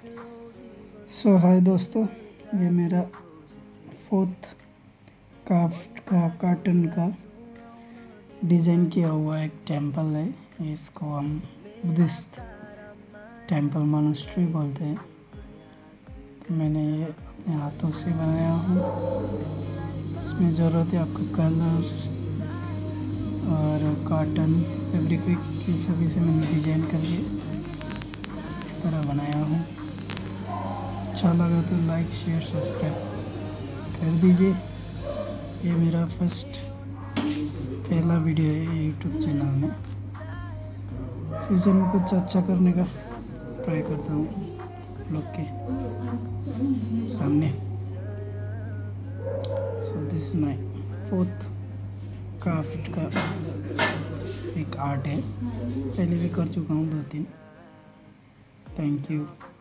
सो हाय दोस्तों, ये मेरा फोर्थ क्राफ्ट का कार्टन का डिज़ाइन किया हुआ एक टेंपल है। इसको हम बुद्धिस्ट टेंपल मॉनेस्ट्री बोलते हैं। तो मैंने ये अपने हाथों से बनाया हूँ। इसमें ज़रूरत है आपको कलर्स और कॉटन फैब्रिक, ये सभी से मैंने डिज़ाइन करके इस तरह बनाया हूँ। अच्छा लगा तो लाइक शेयर सब्सक्राइब कर दीजिए। ये मेरा पहला वीडियो है यूट्यूब चैनल में। फ्यूचर में कुछ अच्छा करने का ट्राई करता हूँ लोग के सामने। So this is my fourth craft का एक आर्ट है। पहले भी कर चुका हूँ 2-3। Thank you.